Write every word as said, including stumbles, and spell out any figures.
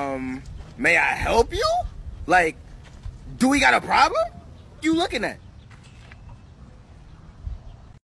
Um, may I help you? Like, do we got a problem? You looking at?